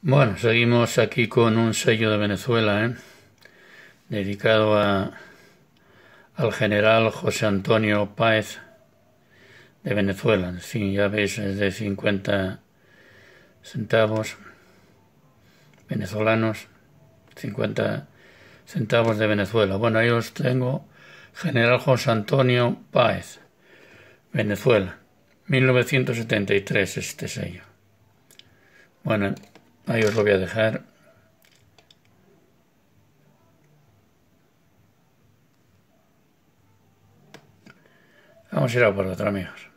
Bueno, seguimos aquí con un sello de Venezuela, dedicado al general José Antonio Páez de Venezuela. En fin, ya veis, es de 50 centavos venezolanos, 50 centavos de Venezuela. Bueno, ahí os tengo general José Antonio Páez, Venezuela, 1973 este sello. Bueno, ahí os lo voy a dejar. Vamos a ir a por otro, amigos.